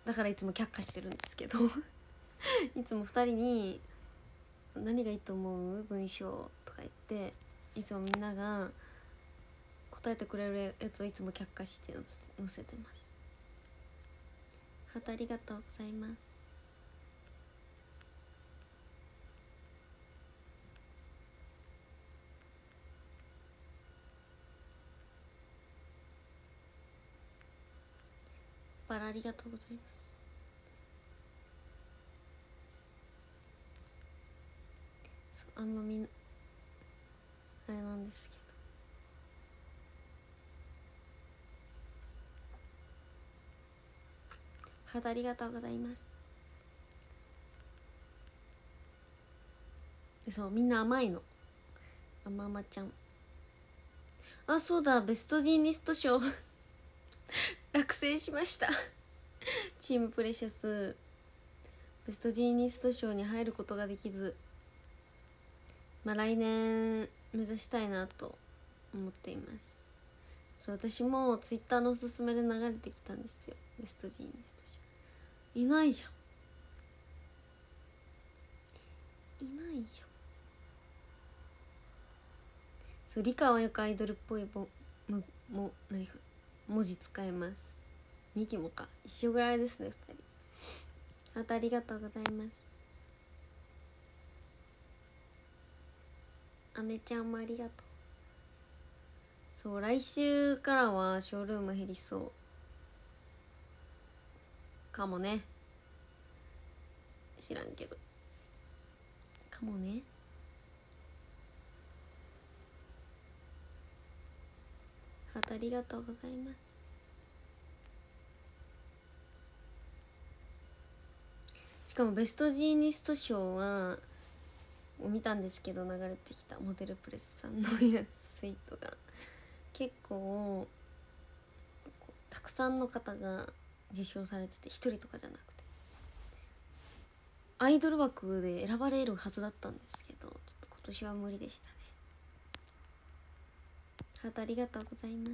だからいつも却下してるんですけどいつも2人に「何がいいと思う文章」とか言っていつもみんなが答えてくれるやつをいつも却下して載せてます。ハートありがとうございます。バラありがとうございます。そうあんまみんあれなんですけど、ハートありがとうございます。そうみんな甘いの、甘々ちゃん。あ、そうだ、ベストジーニスト賞落選しましたチームプレシャスベストジーニスト賞に入ることができず、まあ来年目指したいなと思っています。そう私もツイッターのおすすめで流れてきたんですよ、ベストジーニスト賞。いないじゃん、いないじゃん。そう理科はよくアイドルっぽい何か文字使えます。ミキもか一緒ぐらいですね、2人。ありがとうございます。あめちゃんもありがとう。そう来週からはショールーム減りそうかもね、知らんけどかもね。ハートありがとうございます。しかもベストジーニスト賞は見たんですけど、流れてきたモデルプレスさんのやつツイートが結構たくさんの方が受賞されてて、一人とかじゃなくてアイドル枠で選ばれるはずだったんですけど、ちょっと今年は無理でしたね。ハートありがとうございます。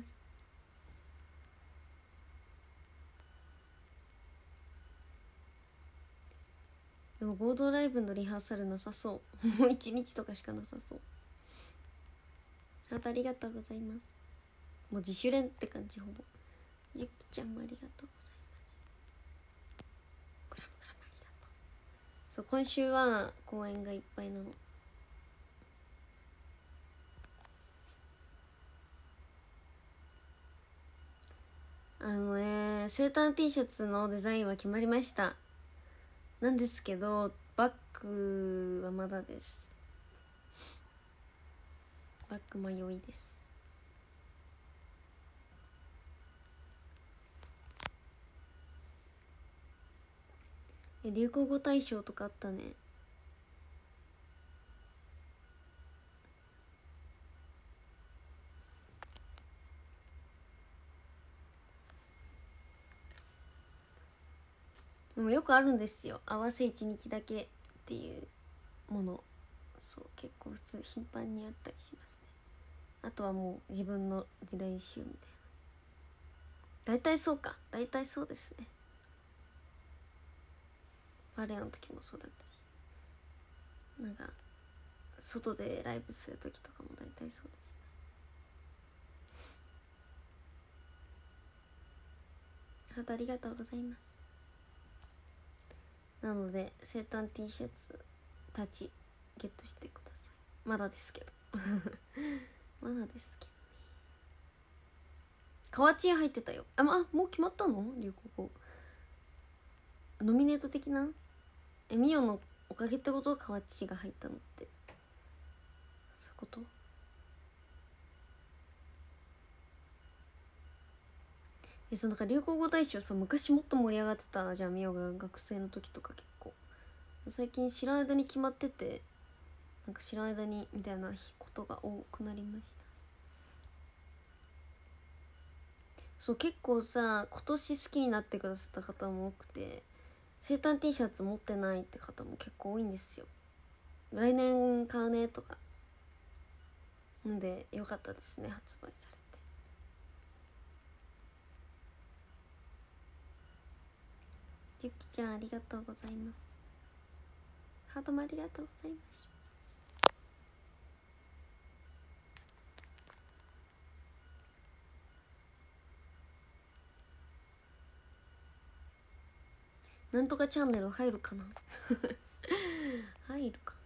でも合同ライブのリハーサルなさそう。もう1日とかしかなさそう。ハートありがとうございます。もう自主練って感じほぼ。ゆきちゃんもありがとうございます。クラムクラムありがとう。そう今週は公演がいっぱいなの。生誕 T シャツのデザインは決まりました。なんですけどバッグはまだです。バッグ迷いです。流行語大賞とかあったね。でもよくあるんですよ、合わせ1日だけっていうもの。そう結構普通頻繁にあったりしますね。あとはもう自分の練習みたいな。大体そうか、大体そうですね。バレエの時もそうだったし、なんか外でライブする時とかも大体そうですね。ハートありがとうございます。なので生誕 T シャツたちゲットしてください。まだですけどまだですけどね。河内入ってたよ。もう決まったの？流行語ノミネート的な。ミオのおかげってこと？河内が入ったのって、そういうこと？そうなんか流行語大賞さ、昔もっと盛り上がってたじゃん、ミオが学生の時とか。結構最近知らん間に決まってて、なんか知らん間にみたいなことが多くなりました。そう結構さ今年好きになってくださった方も多くて、生誕 T シャツ持ってないって方も結構多いんですよ。来年買うねとかんで、よかったですね、発売されて。 ゆきちゃんありがとうございます。ハートもありがとうございます。なんとかチャンネル入るかな入るかな。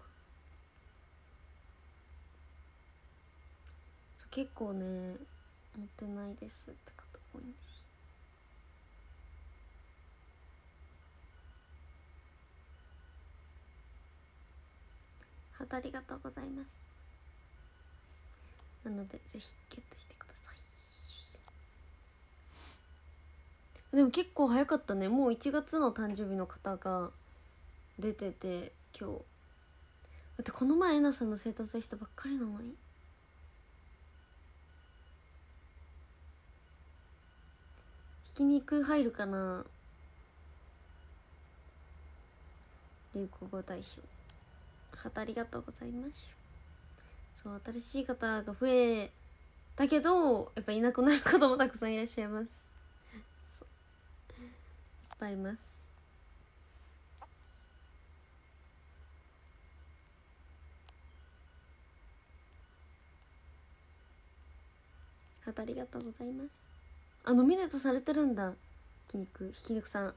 結構ね持ってないですって方多いんです。ハートありがとうございます。なのでぜひゲットしてください。でも結構早かったね。もう1月の誕生日の方が出てて、今日だってこの前えなさんの生誕したばっかりなのに。ひき肉入るかな。流行語大賞。ハートありがとうございます。そう、新しい方が増えたけどやっぱいなくなる方もたくさんいらっしゃいます。そう、いっぱいいます。ハートありがとうございます。ノミネートされてるんだ。ひき肉さん。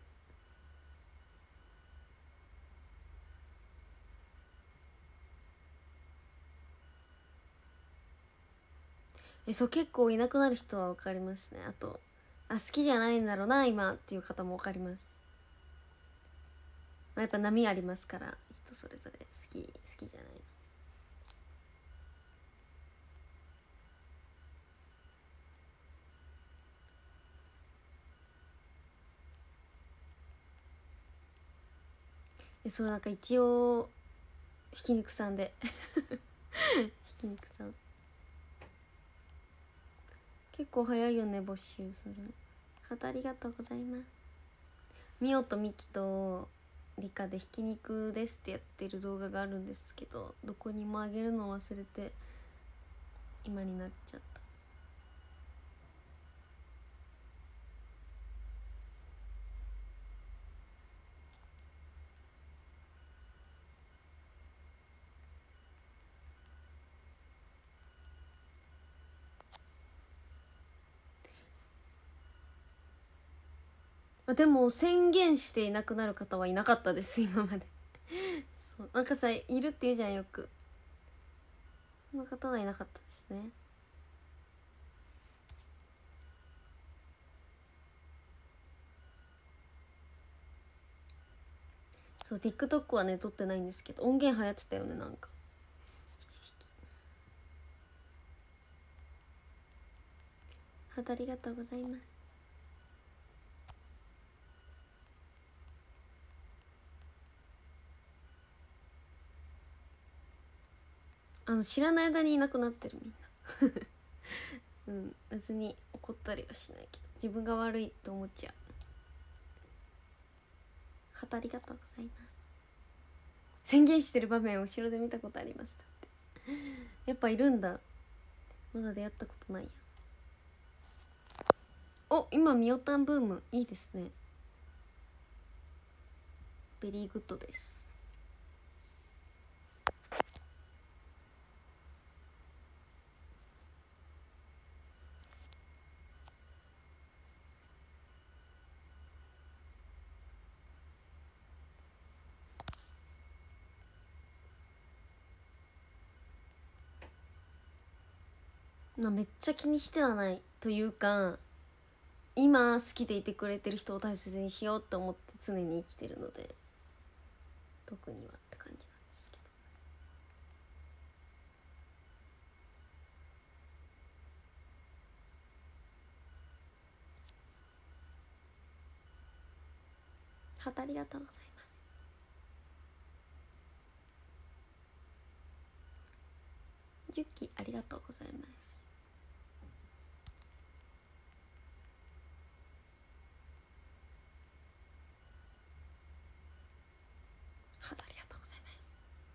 そう、結構いなくなる人は分かりますね。あと好きじゃないんだろうな今っていう方も分かります。やっぱ波ありますから、人それぞれ好きじゃないの。そう、なんか一応ひき肉さんでひき肉さん結構早いよね、募集する。ハートありがとうございます。みおとみきとりかでひき肉ですってやってる動画があるんですけど、どこにもあげるのを忘れて今になっちゃった。でも宣言していなくなる方はいなかったです今までそう、なんかさいるって言うじゃんよく。その方はいなかったですね。そう、 TikTok はね撮ってないんですけど、音源流行ってたよね、なんか一時期。ハートありがとうございます。知らない間にいなくなってるみんな別に怒ったりはしないけど自分が悪いと思っちゃう。ハートありがとうございます。宣言してる場面を後ろで見たことあります。だってやっぱいるんだ。まだ出会ったことないや。今みおたんブームいいですね。ベリーグッドです。めっちゃ気にしてはないというか、今好きでいてくれてる人を大切にしようって思って常に生きてるので、特にはって感じなんですけど。ハートありがとうございます。10期ありがとうございます。ハートありがとうございます。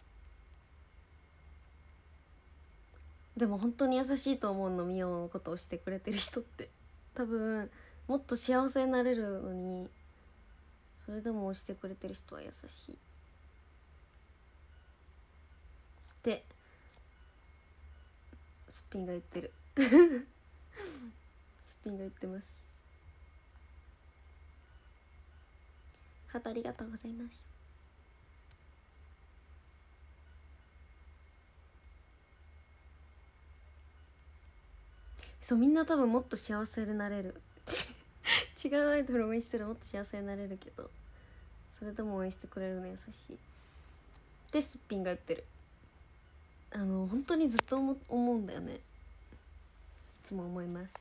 でも本当に優しいと思うの、ミオのことをしてくれてる人って。多分もっと幸せになれるのに、 それでも押してくれてる人は優しいってスピンが言ってるスピンが言ってます。ハートありがとうございます。そう、みんな多分もっと幸せになれる違うアイドルを応援したらもっと幸せになれるけど、それでも応援してくれるの優しいってすっぴんが言ってる。本当にずっと思うんだよね。いつも思います。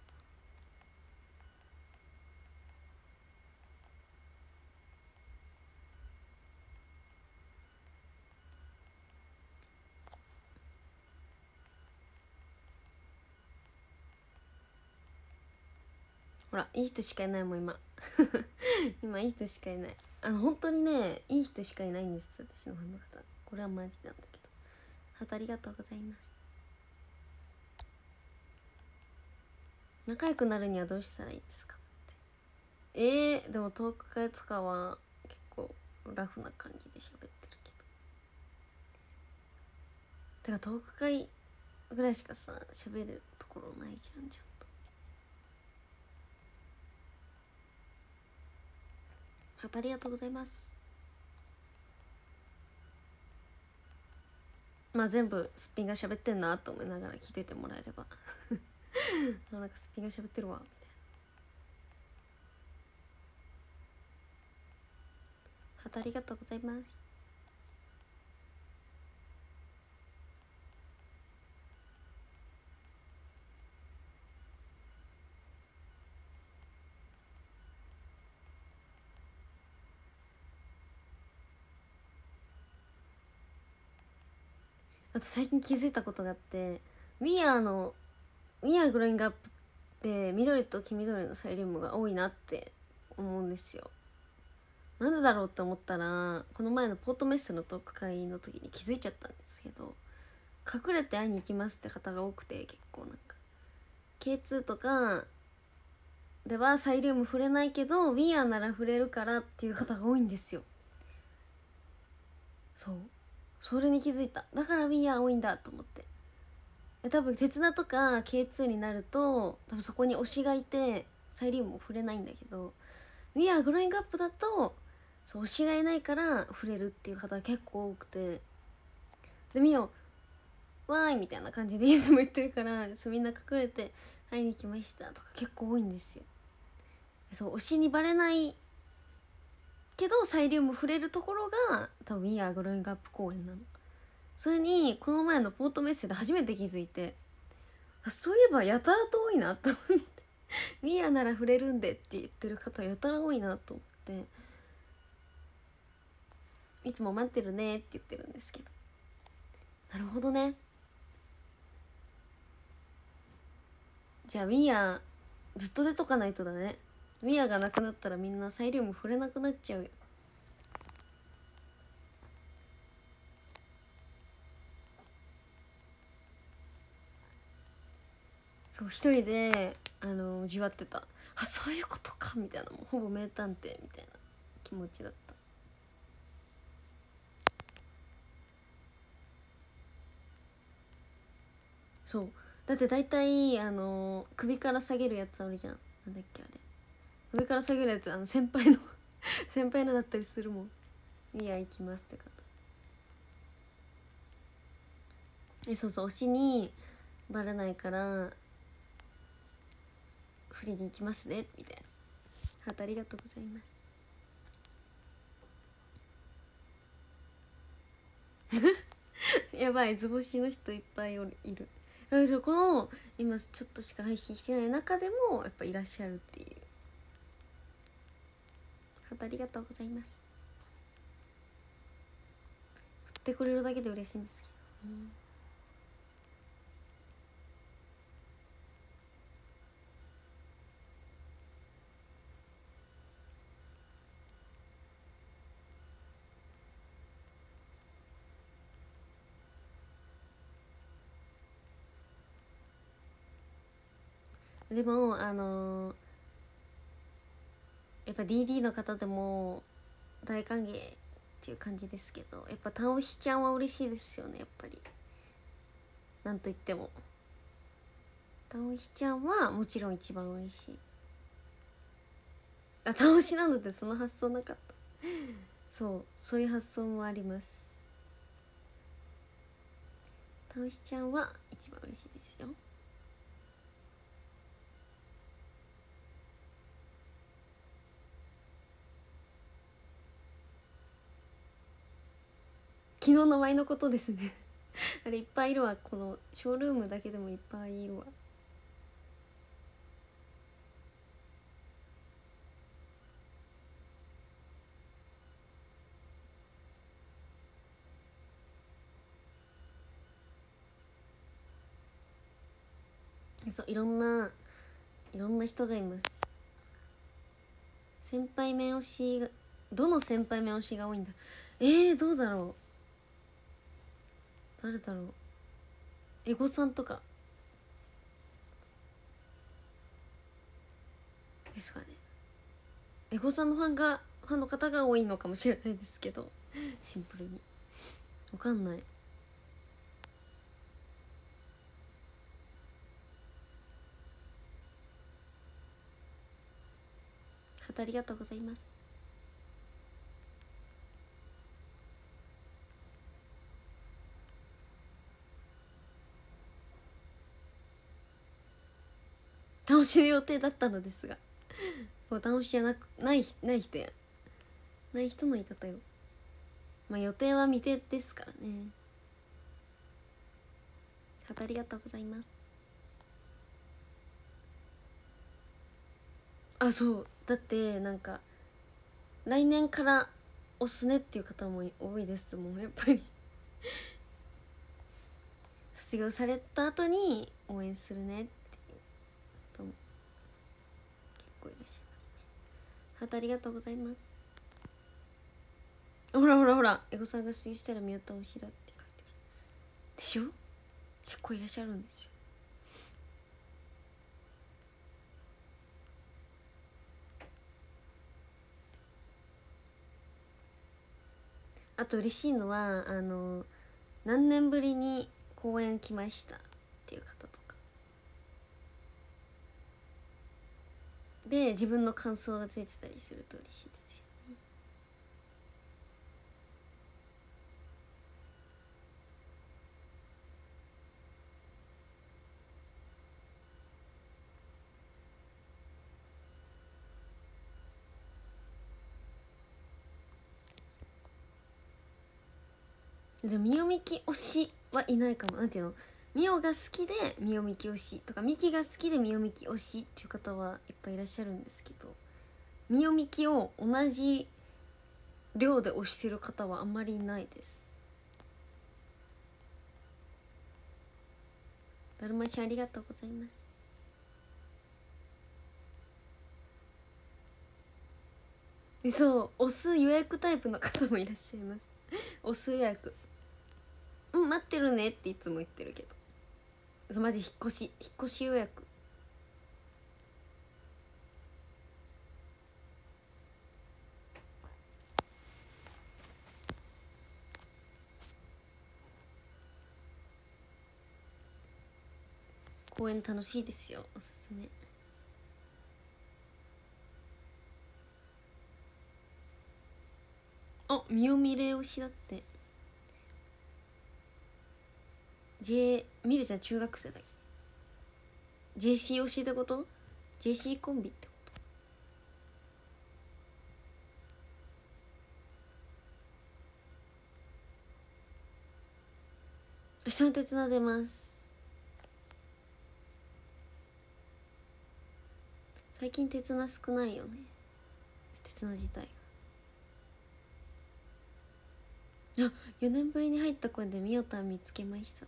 ほら、いい人しかいないもん今今いい人しかいない。本当にね、いい人しかいないんです、私のファンの方。これはマジなんだけど。ハートありがとうございます。仲良くなるにはどうしたらいいですかって。でもトーク会とかは結構ラフな感じで喋ってるけど。てかトーク会ぐらいしかさ、喋るところないじゃん、ちゃんと。ハートありがとうございます。まあ全部すっぴんが喋ってんなと思いながら聞いててもらえればなんかすっぴんが喋ってるわみたいな。ハートありがとうございます。あと最近気づいたことがあって、We Are Growing Up って緑と黄緑のサイリウムが多いなって思うんですよ。なんでだろうって思ったら、この前のポートメッセのトーク会の時に気づいちゃったんですけど、隠れて会いに行きますって方が多くて、結構なんか K2 とかではサイリウム触れないけど We Are なら触れるからっていう方が多いんですよ。そう、それに気づいた。だから We Are 多いんだと思って。多分鉄菜とか K2 になると多分そこに推しがいてサイリウムも触れないんだけど、 We Are Growing Up だとそう推しがいないから触れるっていう方が結構多くて、でみよわーいみたいな感じでいつも言ってるから、そうみんな隠れて会いに来ましたとか結構多いんですよ。そう推しにバレないけどサイリウム触れるところが多分 We Are Growing Up 公演なの。それにこの前のポートメッセで初めて気づいて、あ、そういえばやたらと多いなと思ってミヤなら触れるんでって言ってる方やたら多いなと思って、いつも待ってるねって言ってるんですけど、なるほどね。じゃあミヤずっと出とかないとだね。ミヤがなくなったらみんなサイリウム触れなくなっちゃうよ。そう一人でじわってた。あ、そういうことかみたいな、もうほぼ名探偵みたいな気持ちだった。そうだって大体首から下げるやつあるじゃん。なんだっけあれ、首から下げるやつ先輩の先輩のだったりするもん。いや行きますって方。そうそう、推しにバレないから振りに行きますねみたいな。ハートありがとうございますやばい、図星の人いっぱいいる。この今ちょっとしか配信してない中でもやっぱいらっしゃるっていう。ハートありがとうございます。振ってくれるだけで嬉しいんですけど、でもやっぱ DD の方でも大歓迎っていう感じですけど、やっぱたおしちゃんは嬉しいですよね。やっぱりなんといってもたおしちゃんはもちろん一番嬉しい。あ、たおしなのでその発想なかった。そういう発想もあります。たおしちゃんは一番嬉しいですよ。昨日の舞のことですねあれいっぱいいるわ。このショールームだけでもいっぱいいるわ。そう、いろんな人がいます。先輩目推しが、どの先輩目推しが多いんだ。どうだろう。誰だろう。エゴさんとかですかね。エゴさんのファンの方が多いのかもしれないですけど、シンプルにわかんない。ハートありがとうございます。楽しい予定だったのですが、こう楽しじゃない人やない人の言い方よ。まあ予定は未定ですからね。ハートありがとうございます。あ、そうだってなんか来年から押すねっていう方も多いですもん。やっぱり卒業された後に応援するねっていう方も結構いらっしゃいますね。ハートありがとうございます。ほらほらほら、エゴさんが出演したら見落としだって書いてあるでしょ。結構いらっしゃるんですよ。あと嬉しいのは何年ぶりに公演来ましたっていう方とかで自分の感想がついてたりすると嬉しいですよね。でもみよみき推しはいないかも。なんていうの、みおが好きでみよみき推しとか、みきが好きでみよみき推しっていう方はいっぱいいらっしゃるんですけど、みよみきを同じ量で推してる方はあんまりいないです。だるましありがとうございます。そう、押す予約タイプの方もいらっしゃいます押す予約、待ってるねっていつも言ってるけど、マジ引っ越し予約。公園楽しいですよ、おすすめ。あ、みよみれ推しだって。みるちゃん中学生だよ。 JC 推しってこと？ JC コンビってこと？明日の鉄菜出ます。最近鉄菜少ないよね、鉄菜自体が。あ、4年ぶりに入った声でみおたん見つけましただって。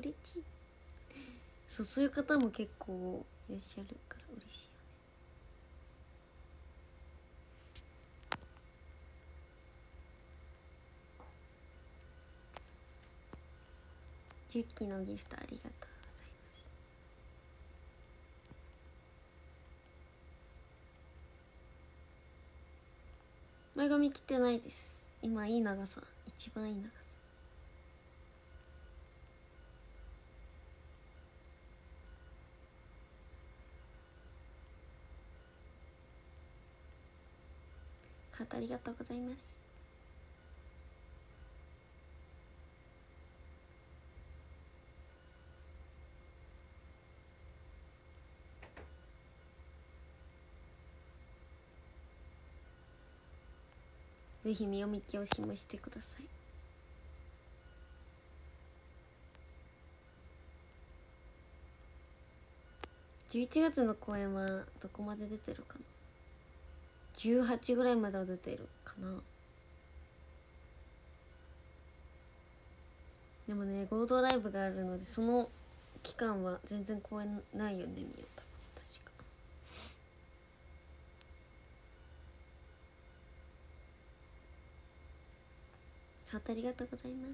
嬉しい。そういう方も結構いらっしゃるから嬉しいよね。10期のギフトありがとうございます。 前髪切ってないです。今いい長さ、一番いい長さ。ハートありがとうございます。ぜひ見読み教師もしてください。11月の公演はどこまで出てるかな。18ぐらいまでは出てるかな。でもね、合同ライブがあるので、その期間は全然公演ないよね、みよ。多分確か。ハートありがとうございます。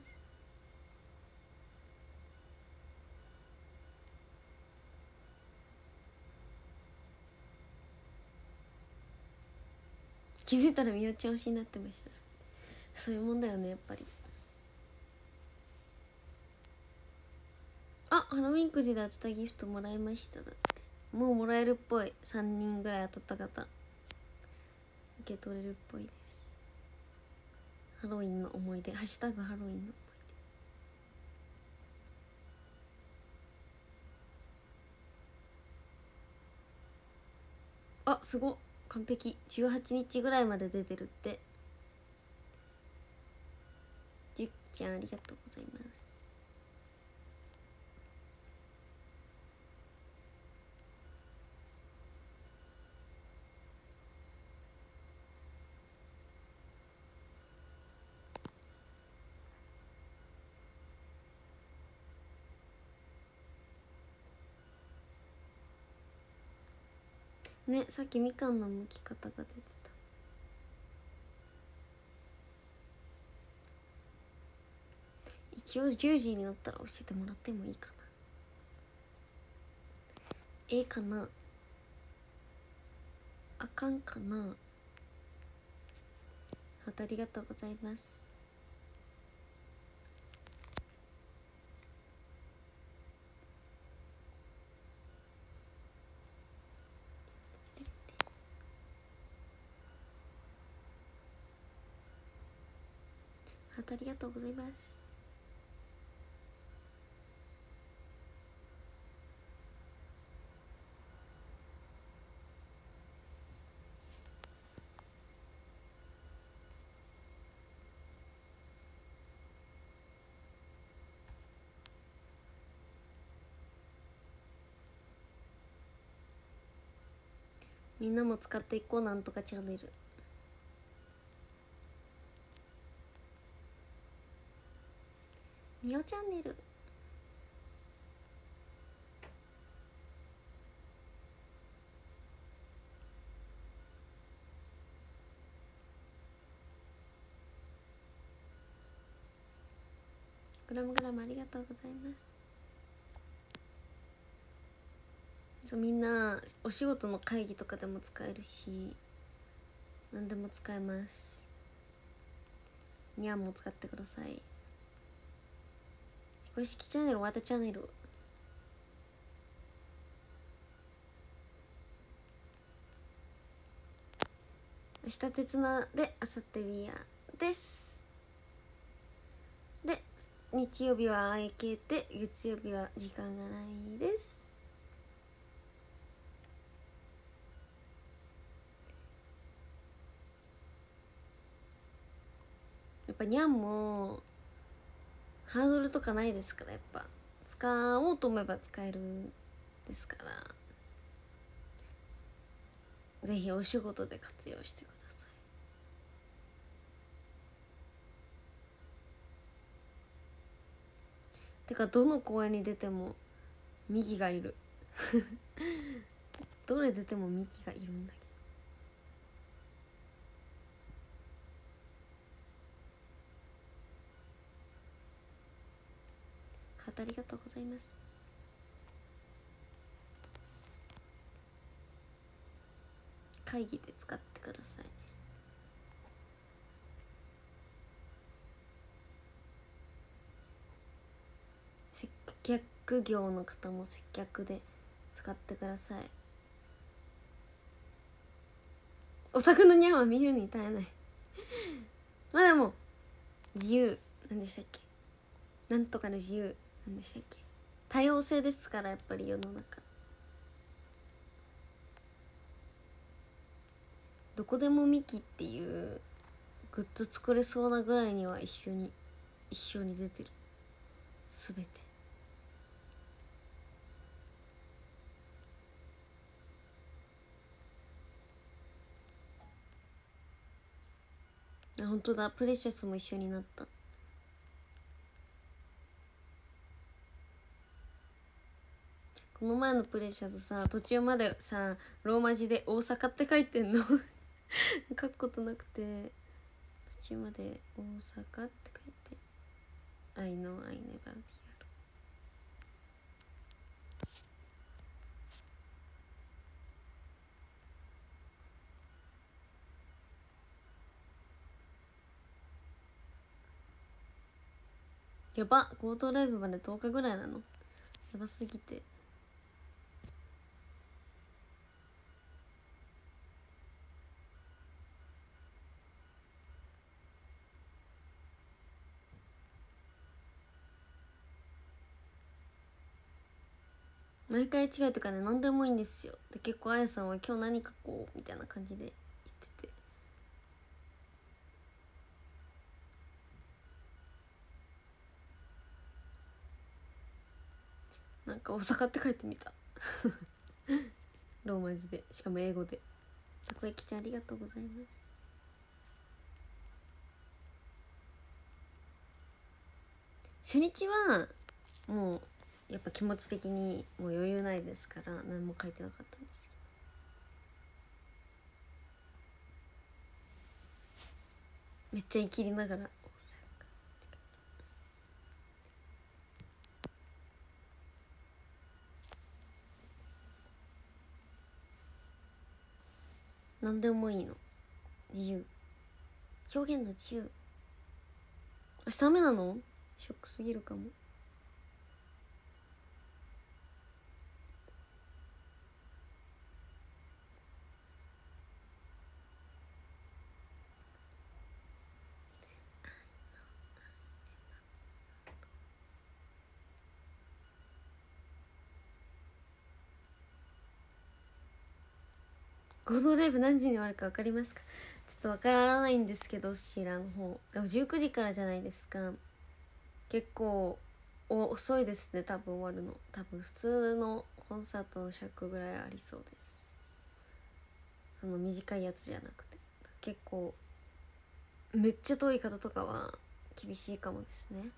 気づいたらみよちゃん推しになってました。そういうもんだよね、やっぱり。あ、ハロウィンくじで当てたギフトもらいました。だってもうもらえるっぽい。3人ぐらい当たった方受け取れるっぽいです。ハロウィンの思い出、ハッシュタグハロウィンの思い出。あ、すごっ、完璧。18日ぐらいまで出てるって。ゆっちゃんありがとうございます。ね、さっきみかんの剥き方が出てた。一応10時になったら教えてもらってもいいかな。かな、あかんかな。ハートありがとうございます。ハートありがとうございます。みんなも使っていこう、なんとかチャンネル。みおチャンネル。グラムグラムありがとうございます。そう、みんなお仕事の会議とかでも使えるし、何でも使えます。にゃんも使ってください。公式チャンネル、わたチャンネル。明日鉄菜で、あさってビアです。で、日曜日はあえけて、月曜日は時間がないです。やっぱにゃんもハードルとかないですから、やっぱ使おうと思えば使えるんですから、ぜひお仕事で活用してください。てかどの公園に出てもミキがいるどれ出てもミキがいるんだけど。ハートありがとうございます。会議で使ってください。 客業の方も接客で使ってください。オタクのニャンは見るに耐えない。まあでも自由なんでしたっけ、なんとかの自由なんでしたっけ、多様性ですから、やっぱり世の中どこでもミキっていうグッズ作れそうなぐらいには一緒に出てる。すべてあ、本当だ、プレシャスも一緒になった。この前のプレシャスさ、途中までさローマ字で大阪って書いてんの書くことなくて、途中まで大阪って書いて I know I never be。 やば、合同ライブまで10日ぐらいなの、やばすぎて。毎回違うとかね、何でもいいんですよ。で結構あやさんは今日何書こうみたいな感じで言ってて、なんか大阪って書いてみたローマ字で、しかも英語で。たこ焼きちゃんありがとうございます。初日はもうやっぱ気持ち的にもう余裕ないですから何も書いてなかったんですけど、めっちゃ生きりながら何でもいいの、自由、表現の自由。明日ダメなの？ショックすぎるかも。合同ライブ何時に終わるか分かりますか？ちょっと分からないんですけど、知らん方。でも19時からじゃないですか。結構遅いですね、多分終わるの。多分普通のコンサートの尺ぐらいありそうです。その短いやつじゃなくて。結構めっちゃ遠い方とかは厳しいかもですね。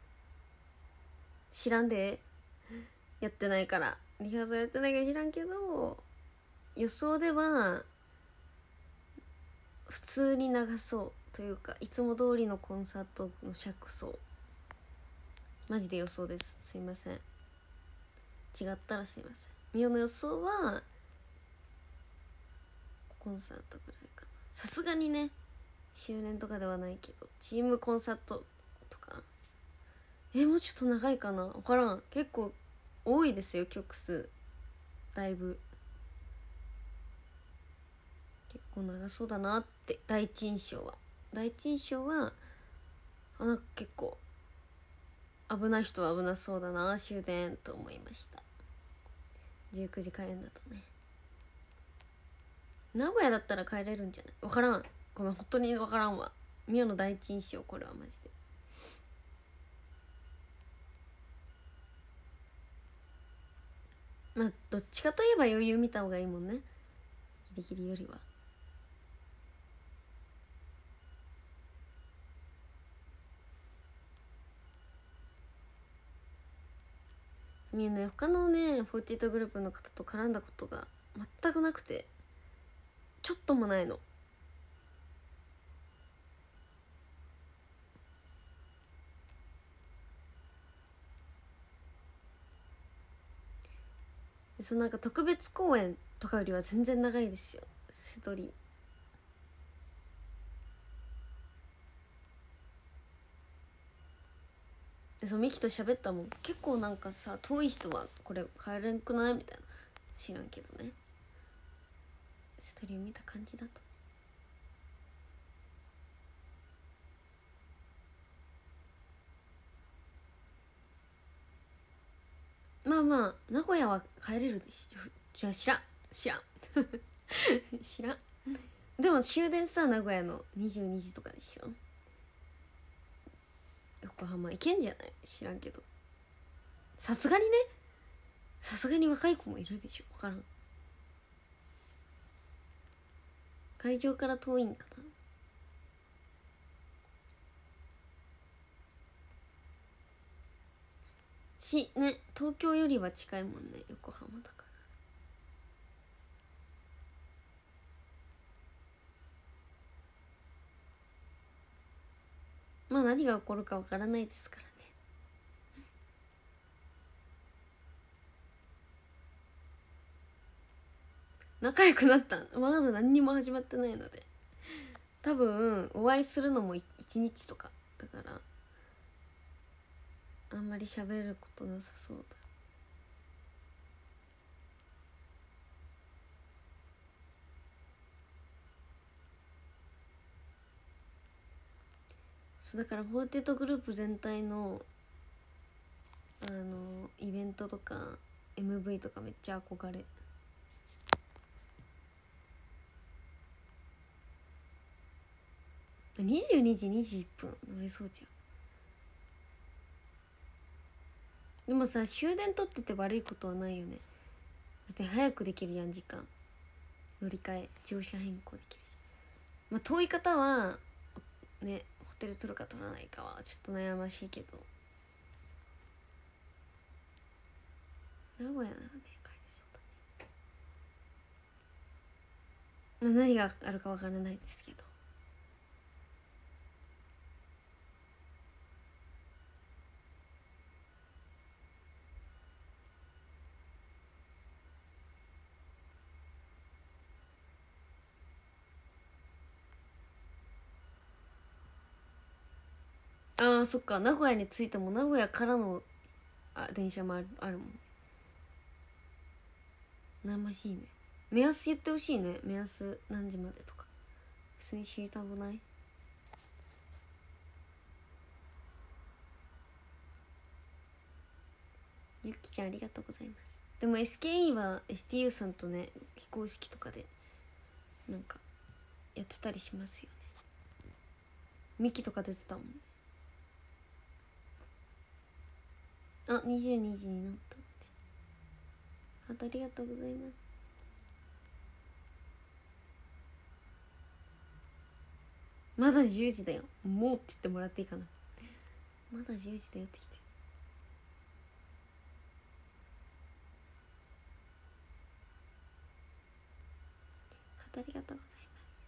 知らんで、やってないから、リハーサルやってないから知らんけど、予想では普通に流そうというか、いつも通りのコンサートの尺そう。マジで予想です、すいません。違ったらすいません。ミオの予想はコンサートぐらいかな。さすがにね、周年とかではないけどチームコンサートとか。もうちょっと長いかな、分からん。結構多いですよ、曲数。だいぶ結構長そうだなって、第一印象は。なんか結構危ない人は危なそうだな終電と思いました。19時開演だとね。名古屋だったら帰れるんじゃない？分からん、ごめん、本当に分からんわ。ミオの第一印象、これはマジで。まあどっちかといえば余裕見た方がいいもんね、ギリギリよりは。みんな他のね48グループの方と絡んだことが全くなくて、ちょっともないの。なんか特別公演とかよりは全然長いですよ、セドリ。 そうミキと喋ったもん。結構なんかさ、遠い人はこれ帰れんくないみたいな。知らんけどね、ストーリー見た感じだと。まあまあ名古屋は帰れるでしょ。じゃあ知らん知らん。でも終電さ、名古屋の22時とかでしょ。横浜行けんじゃない？知らんけど、さすがにね、さすがに若い子もいるでしょ。分からん。会場から遠いんかな。ね、東京よりは近いもんね、横浜だから。まあ何が起こるかわからないですからね。仲良くなった？まだ何にも始まってないので、多分お会いするのも1日とかだから、あんまり喋ることなさそうだ。そうだからフォーテッドグループ全体のイベントとか MV とかめっちゃ憧れ。22時21分乗れそうじゃん。でもさ、終電取ってて悪いことはないよね。だって早くできるやん、時間乗り換え乗車変更できるし。まあ遠い方はね、ホテル取るか取らないかはちょっと悩ましいけど、名古屋ならね帰れそうだね。まあ何があるかわからないですけど。ああそっか、名古屋に着いても名古屋からの電車もあるもんね。悩ましいね。目安言ってほしいね。目安何時までとか普通に知りたくない？ゆきちゃんありがとうございます。でも SKE は STU さんとね、非公式とかでなんかやってたりしますよね。ミキとか出てたもんね。あ、22時になったって。ありがとうございます。まだ10時だよ。もうって言ってもらっていいかな。まだ10時だよって来て。ありがとうございます。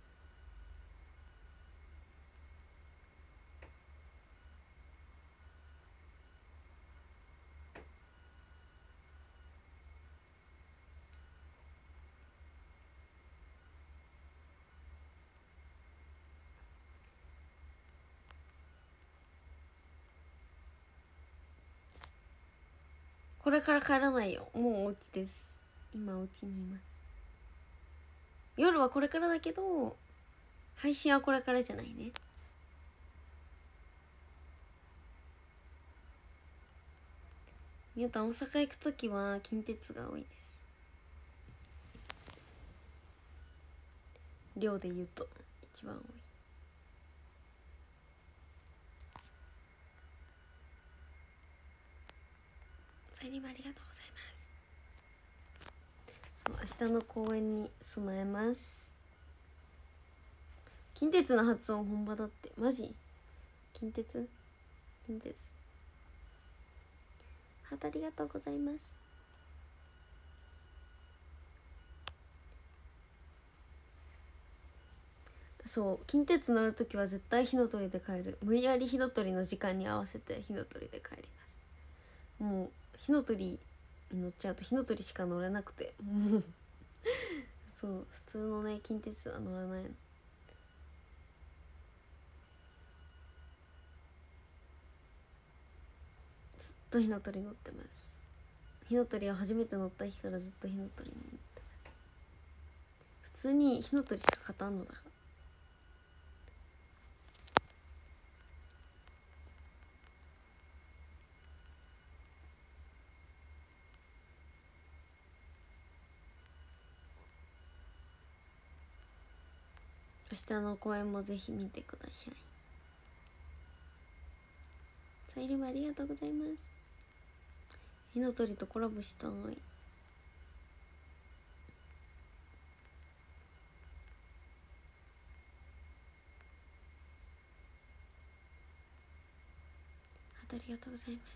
これから帰らないよ。もうお家です。今お家にいます。夜はこれからだけど、配信はこれからじゃないね。みよたん大阪行くときは近鉄が多いです。量で言うと一番多い。さゆりもありがとうございます。そう、明日の公演に備えます。近鉄の発音本場だって。マジ？近鉄ハートありがとうございます。そう、近鉄乗るときは絶対火の鳥で帰る。無理やり火の鳥の時間に合わせて火の鳥で帰ります。もう火の鳥に乗っちゃうと火の鳥しか乗れなくて、もうそう普通のね近鉄は乗らないの。 と火の鳥乗ってます。火の鳥は初めて乗った日からずっと火の鳥に乗ってます。普通に火の鳥しか勝たんのだから。明日の公演もぜひ見てください。サイリムありがとうございます。火の鳥とコラボしたい。ありがとうございます。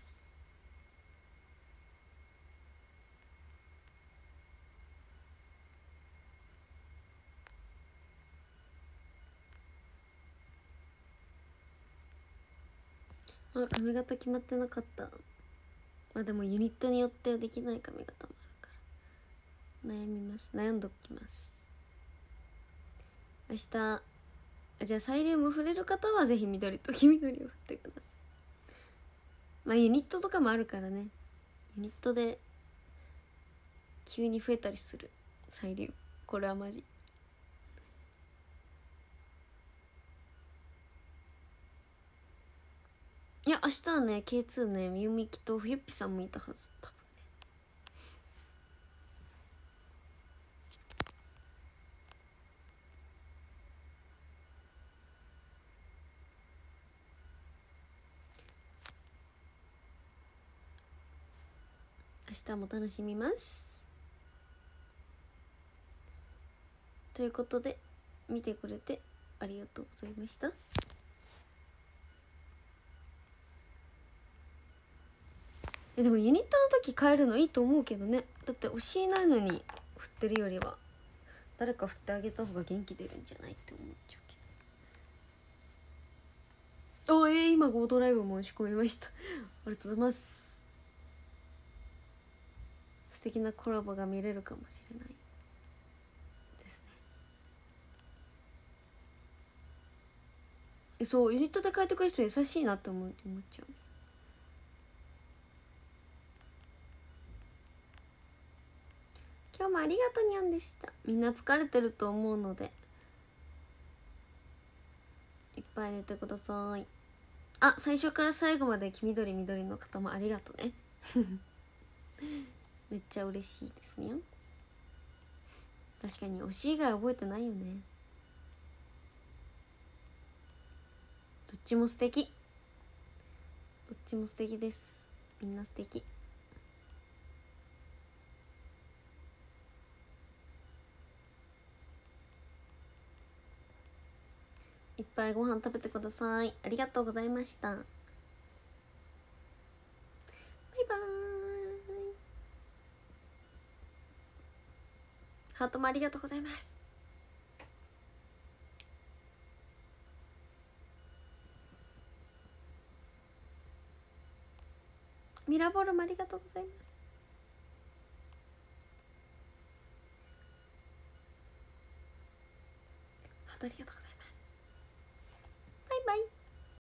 あ、髪型決まってなかった。まあでもユニットによってはできない髪型もあるから悩みます。悩んどきます。明日じゃあサイリウム触れる方はぜひ緑と黄緑を振ってください。まあユニットとかもあるからね。ユニットで急に増えたりするサイリウム、これはマジ。いや明日はね K2 ね、みゆみきとふゆっぴさんもいたはず。多分ね。明日も楽しみます。ということで見てくれてありがとうございました。でもユニットの時変えるのいいと思うけどね。だって推しいないのに振ってるよりは誰か振ってあげた方が元気出るんじゃないって思っちゃうけど。今ゴードライブも申し込みましたありがとうございます。素敵なコラボが見れるかもしれないですね。そうユニットで変えてくれる人優しいなって思っちゃう。今日もありがとうにゃんでした。みんな疲れてると思うのでいっぱい寝てください。あ、最初から最後まで黄緑緑の方もありがとうねめっちゃ嬉しいですね。確かに推し以外覚えてないよね。どっちも素敵、どっちも素敵です。みんな素敵。いっぱいご飯食べてください。ありがとうございました。バイバーイ。ハートもありがとうございます。ミラボールもありがとうございます。ハートありがとうございます。